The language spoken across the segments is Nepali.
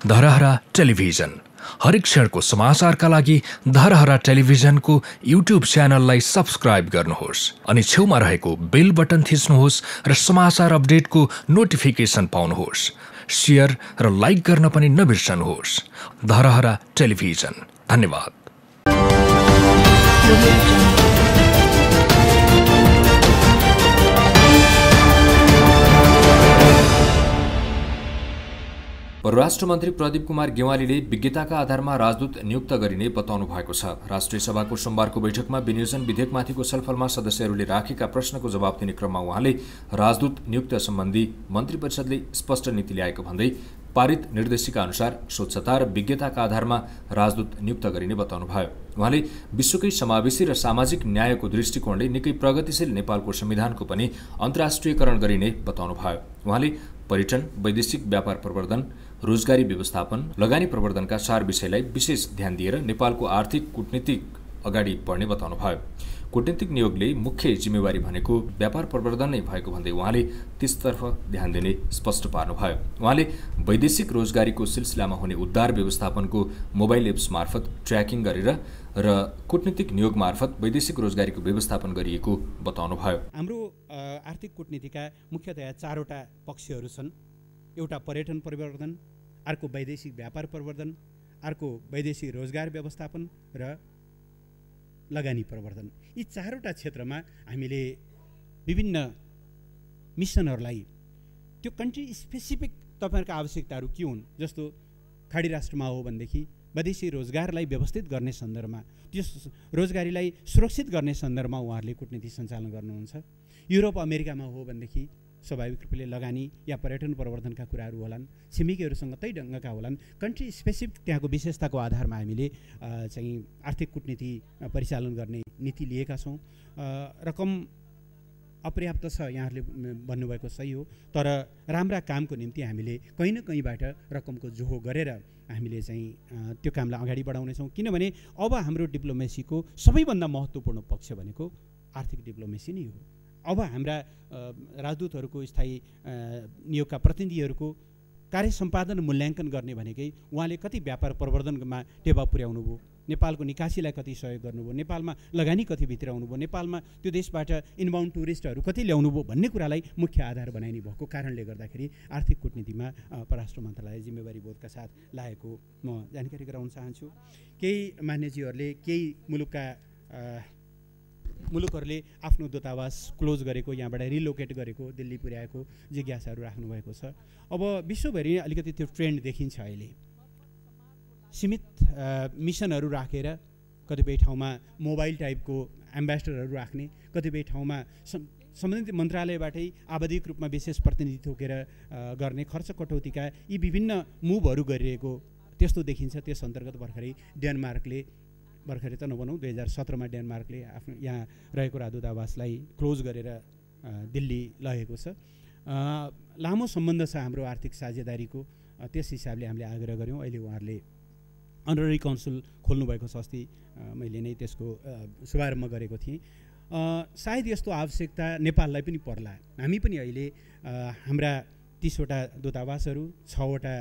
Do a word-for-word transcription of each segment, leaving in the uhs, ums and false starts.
धरहरा टेलिभिजन हरेक क्षणको समाचारका लागि धरहरा टेलिभिजनको युट्युब च्यानललाई सब्स्क्राइब गर्नुहोस् अनि छेउमा रहेको बेल बटन थिच्नुहोस् र समाचार अपडेटको नोटिफिकेसन पाउनुहोस्। शेयर र लाइक गर्न पनि नबिर्सनुहोस्। धरहरा टेलिभिजन। धन्यवाद। परराष्ट्र मन्त्री प्रदीप कुमार गेवालीले विज्ञताका आधारमा राजदूत नियुक्त गरिने बताउनु भएको छ। राष्ट्रिय सभाको सोमबारको बैठकमा विनियोजन विधेयकमाथिको छलफलमा सदस्यहरूले राखेका प्रश्नको जवाब दिने क्रममा उहाँले राजदूत नियुक्त सम्बन्धी मन्त्री परिषदले स्पष्ट नीति ल्याएको भन्दै पारित निर्देशिका अनुसार स्वच्छता र विज्ञताका आधारमा राजदूत नियुक्त गरिने बताउनुभयो। उहाँले विश्वकै समावेशी र सामाजिक न्यायको दृष्टिकोणले निकै प्रगतिशील नेपालको संविधानको पनि अन्तर्राष्ट्रियकरण गरिने बताउनुभयो। उहाँले पर्यटन, वैदेशिक व्यापार प्रवर्धन, रोजगारी व्यवस्थापन, लगानी प्रवर्धनका चार विषयलाई विशेष ध्यान दिएर नेपालको आर्थिक कूटनीतिक अगाडि बढ्ने बताउनुभयो। कूटनीतिक नियोगले मुख्य जिम्मेवारी भनेको व्यापार प्रवर्धन नै भएको भन्दै उहाँले त्यसतर्फ ध्यान दिने स्पष्ट पार्नुभयो। उहाँले वैदेशिक रोजगारीको सिलसिलामा हुने उद्धार व्यवस्थापनको मोबाइल एप्स मार्फत ट्र्याकिङ गरेर र कूटनीतिक नियोग मार्फत वैदेशिक रोजगारीको व्यवस्थापन गरिएको बताउनुभयो। हाम्रो आर्थिक कूटनीतिका मुख्यतया चारवटा पक्षहरू छन्। एउटा पर्यटन प्रवर्धन, अर्को वैदेशिक व्यापार प्रवर्धन, अर्को वैदेशिक रोजगार व्यवस्थापन र लगानी प्रवर्धन। यी चारवटा क्षेत्रमा हामीले विभिन्न मिसनहरूलाई त्यो कन्ट्री स्पेसिफिक तपाईँहरूका आवश्यकताहरू के हुन्, जस्तो खाडी राष्ट्रमा हो भनेदेखि वैदेशिक रोजगारलाई व्यवस्थित गर्ने सन्दर्भमा, त्यस रोजगारीलाई सुरक्षित गर्ने सन्दर्भमा उहाँहरूले कूटनीति सञ्चालन गर्नुहुन्छ। युरोप अमेरिकामा हो भनेदेखि स्वाभाविक रूपले लगानी या पर्यटन प्रवर्धनका कुराहरू होलान्, छिमेकीहरूसँग त्यही ढङ्गका होलान्। कन्ट्री स्पेसिफिक त्यहाँको विशेषताको आधारमा हामीले चाहिँ आर्थिक कूटनीति परिचालन गर्ने नीति लिएका छौँ। रकम अपर्याप्त छ यहाँहरूले भन्नुभएको सही हो, तर राम्रा कामको निम्ति हामीले कहीँ न कहीँबाट रकमको जोहो गरेर हामीले चाहिँ त्यो कामलाई अगाडि बढाउनेछौँ। किनभने अब हाम्रो डिप्लोमेसीको सबैभन्दा महत्त्वपूर्ण पक्ष भनेको आर्थिक डिप्लोमेसी नै हो। अब हाम्रा राजदूतहरूको स्थायी नियोगका प्रतिनिधिहरूको कार्य सम्पादन मूल्याङ्कन गर्ने भनेकै उहाँले कति व्यापार प्रवर्धनमा टेवा पुर्याउनु भयो, नेपालको निकासीलाई कति सहयोग गर्नुभयो, नेपालमा लगानी कति भित्राउनु भयो, नेपालमा त्यो देशबाट इनबाउन्ड टुरिस्टहरू कति ल्याउनु भयो भन्ने कुरालाई मुख्य आधार बनाइने भएको कारणले गर्दाखेरि आर्थिक कूटनीतिमा परराष्ट्र मन्त्रालय जिम्मेवारी बोधका साथ लागेको म जानकारी गराउन चाहन्छु। केही मान्यजीहरूले केही मुलुकका मुलुकहरूले आफ्नो दूतावास क्लोज गरेको, यहाँबाट रिलोकेट गरेको, दिल्ली पुर्याएको जिज्ञासाहरू राख्नुभएको छ। अब विश्वभरि अलिकति त्यो ट्रेन्ड देखिन्छ। अहिले सीमित मिसनहरू राखेर कतिपय ठाउँमा मोबाइल टाइपको एम्बेसडरहरू राख्ने, कतिपय ठाउँमा सम्बन्धित मन्त्रालयबाटै आवधिक रूपमा विशेष प्रतिनिधि थोकेर गर्ने खर्च कटौतीका यी विभिन्न मुभहरू गरिरहेको त्यस्तो देखिन्छ। त्यस अन्तर्गत भर्खरै डेनमार्कले भर्खरै त नभनौँ दुई हजार सत्रमा डेनमार्कले आफ्नो यहाँ रहेको राजदूतावासलाई क्लोज गरेर दिल्ली लगेको छ। लामो सम्बन्ध छ हाम्रो आर्थिक साझेदारीको। त्यस हिसाबले हामीले आग्रह गऱ्यौँ। अहिले उहाँहरूले अनररी कन्सुल खोल्नुभएको छ। अस्ति मैले नै त्यसको शुभारम्भ गरेको थिएँ। सायद यस्तो आवश्यकता नेपाललाई पनि पर्ला। हामी पनि अहिले हाम्रा तीसवटा दूतावासहरू, छवटा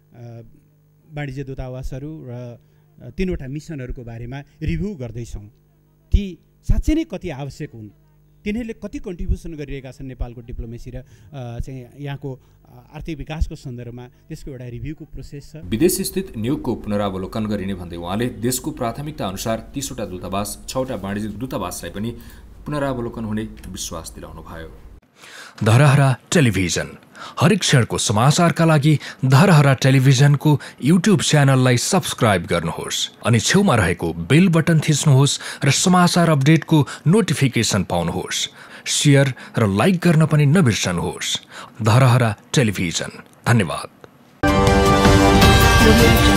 वाणिज्य दूतावासहरू र तीनवटा मिसनहरूको बारेमा रिभ्यू गर्दैछौँ। ती साँच्चै नै कति आवश्यक हुन्, तिनीहरूले कति कन्ट्रिब्युसन गरिरहेका छन् नेपालको डिप्लोमेसी र चाहिँ यहाँको आर्थिक विकासको सन्दर्भमा, त्यसको एउटा रिभ्यूको प्रोसेस छ। विदेश स्थित नियोगको पुनरावलोकन गरिने भन्दै उहाँले देशको प्राथमिकता अनुसार तीसवटा दूतावास, छवटा वाणिज्य दूतावासलाई पनि पुनरावलोकन हुने विश्वास दिलाउनुभयो। धरहरा टेलिभिजन हरेक क्षणको समाचारका लागि धरहरा टेलिभिजनको युट्युब च्यानललाई सब्स्क्राइब गर्नुहोस् अनि छेउमा रहेको बेल बटन थिच्नुहोस् र समाचार अपडेटको नोटिफिकेसन पाउनुहोस्। शेयर र लाइक गर्न पनि नबिर्सनुहोस्। धरहरा टेलिभिजन। धन्यवाद।